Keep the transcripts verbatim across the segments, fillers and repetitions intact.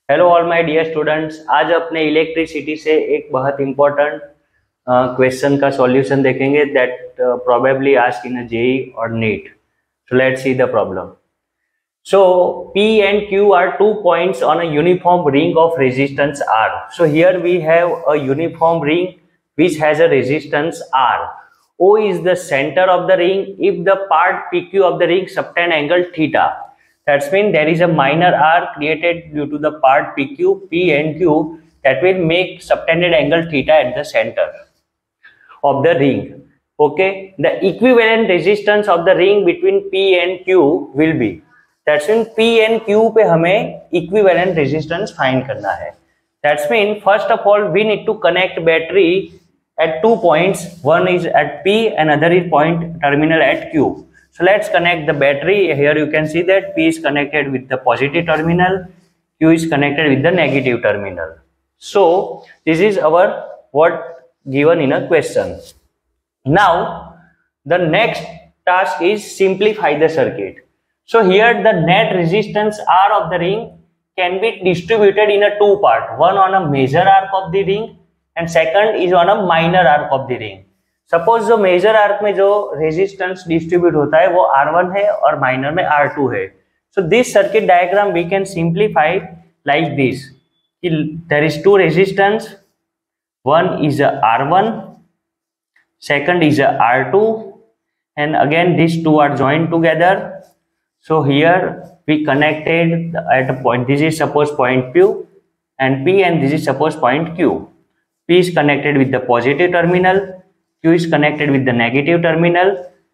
Hello all my dear students. आज अपने electricity से एक बहुत इंपॉर्टेंट क्वेश्चन का सॉल्यूशन देखेंगे that probably asked in a JEE और NEET. So let's see the problem. So P and Q are two points on a uniform ring of resistance R. So here we have a uniform ring which has a resistance R. O is the center of the ring if the part P Q of the ring subtend angle theta. That means there is a minor R created due to the part P Q, P and Q that will make subtended angle theta at the center of the ring. Okay, the equivalent resistance of the ring between P and Q will be, that's mean P and Q पे हमें equivalent resistance find करना है। That's mean first of all we need to connect battery at two points, one is at P and other is point terminal at Q. So let's connect the battery. Here you can see that P is connected with the positive terminal, Q is connected with the negative terminal. So this is our what given in a question. Now the next task is simplify the circuit. So here the net resistance R of the ring can be distributed in a two part, one on a major arc of the ring and second is on a minor arc of the ring. Suppose जो major arc में जो resistance distribute होता है वो R one है और minor में R two है. So this circuit diagram we can simplify like this. There is two resistance, one is a R one, second is a R two and again these two are joined together. So here we connected at a point, this is suppose point Q and P and this is suppose point Q. P is connected with the positive terminal, Q is connected with the negative terminal,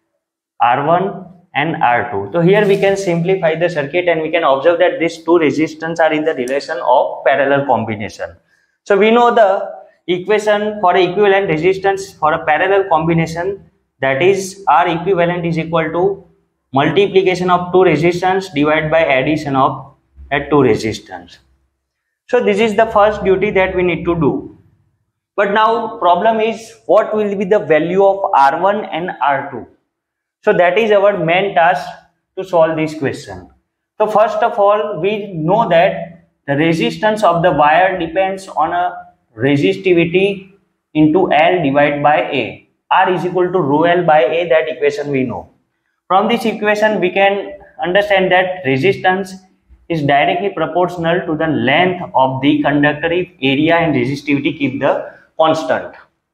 R one and R two. So here we can simplify the circuit and we can observe that these two resistance are in the relation of parallel combination. So we know the equation for a equivalent resistance for a parallel combination, that is R equivalent is equal to multiplication of two resistance divided by addition of at two resistance. So this is the first duty that we need to do. But now problem is what will be the value of R one and R two. So that is our main task to solve this question. So first of all we know that the resistance of the wire depends on a resistivity into L divided by A. R is equal to rho L by A, that equation we know. From this equation we can understand that resistance is directly proportional to the length of the conductor if area and resistivity keep the constant.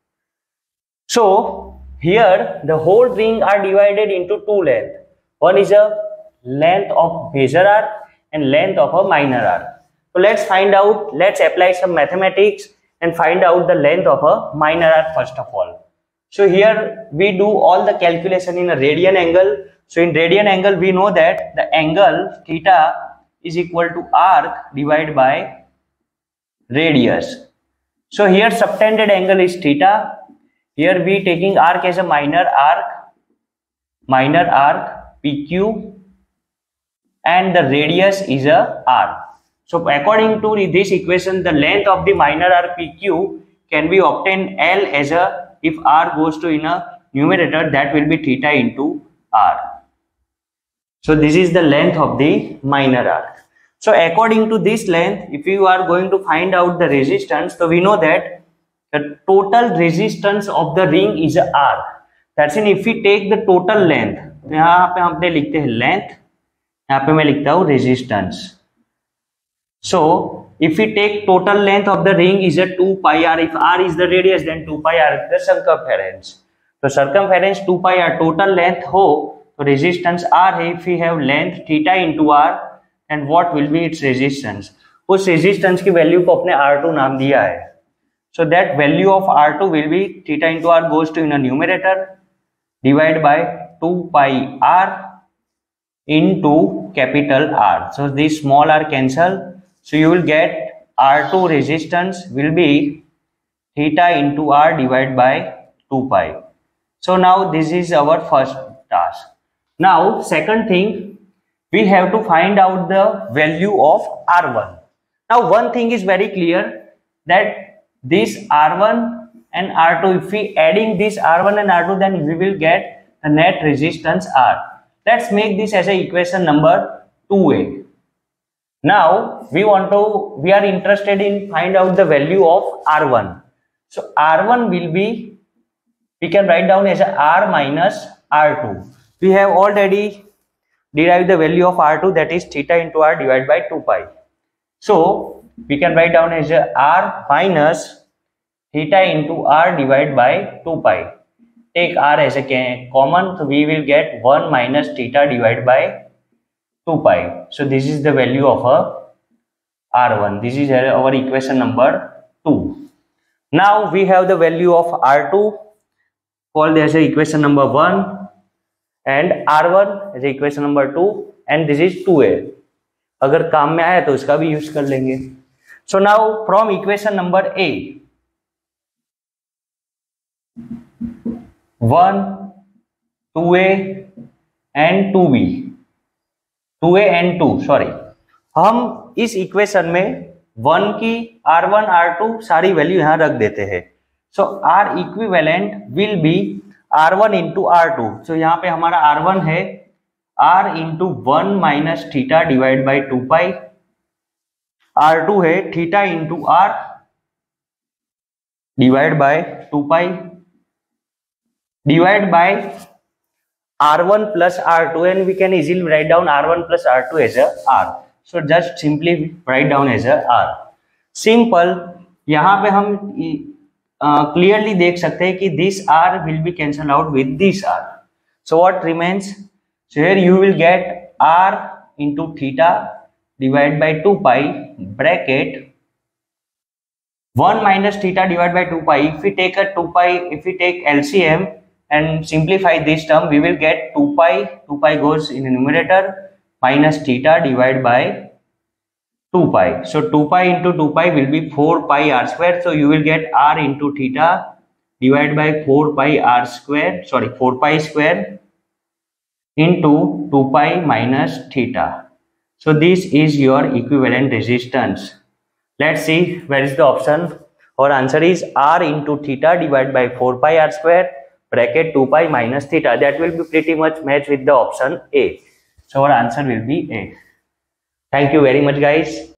So here the whole ring are divided into two lengths. One is a length of major arc and length of a minor arc. So let's find out, let's apply some mathematics and find out the length of a minor arc first of all. So here we do all the calculation in a radian angle. So in radian angle we know that the angle theta is equal to arc divided by radius. So here subtended angle is theta. Here we taking arc as a minor arc, minor arc P Q and the radius is a R. So according to this equation the length of the minor arc P Q can be obtained L as a, if R goes to in a numerator, that will be theta into R. So this is the length of the minor arc. So according to this length, if you are going to find out the resistance, so we know that the total resistance of the ring is a R. That's in if we take the total length, यहाँ पे हमने लिखते हैं length, यहाँ पे मैं लिखता हूँ resistance. So if we take total length of the ring is a two pi R, if R is the radius then two pi R is the circumference. So circumference two pi R total length हो तो resistance R है, if we have length theta into R and what will be its resistance. उस resistance की value को अपने R to नाम दिया है. So that value of R two will be theta into R goes to in a numerator divided by two pi R into capital R. So this small r cancel. So you will get R two resistance will be theta into R divided by two pi. So now this is our first task. Now second thing, we have to find out the value of R one. Now one thing is very clear that this R one and R two, if we adding this R one and R two, then we will get the net resistance R. Let's make this as a equation number two A. Now we want to, we are interested in find out the value of R one. So R one will be, we can write down as a R minus R two. We have already derived the value of R two, that is theta into R divided by two pi. So we can write down as a R minus theta into R divided by two pi. Take R as a common, so we will get one minus theta divided by two pi. So this is the value of a R one. This is our equation number two. Now we have the value of R two called as a equation number one, and R one as a equation number two, and this is two A. अगर काम में आया तो इसका भी use कर लेंगे. So now from equation number A, one, two A and two B, two A and two, sorry, हम इस इक्वेशन में वन की R वन R टू सारी वैल्यू यहां रख देते हैं. So R equivalent will be R one into R two. So यहाँ पे हमारा R वन है R into one minus theta divide by two pi. R two है theta into R divide by two pi divide by R one plus R two, and we can easily write down R one plus R two as a R. So just simply write down as a R. Simple. यहाँ पे हम clearly uh, देख सकते हैं कि this R will be cancelled out with this R. So what remains? So here you will get R into theta divided by two pi bracket one minus theta divided by two pi. If we take a two pi, if we take L C M and simplify this term, we will get two pi, two pi goes in the numerator, minus theta divided by two pi. So two pi into two pi will be four pi r square. So you will get R into theta divided by four pi r square, sorry, four pi square into two pi minus theta. So this is your equivalent resistance. Let's see where is the option. Our answer is R into theta divided by four pi r square bracket two pi minus theta. That will be pretty much matched with the option A. So our answer will be A. Thank you very much, guys.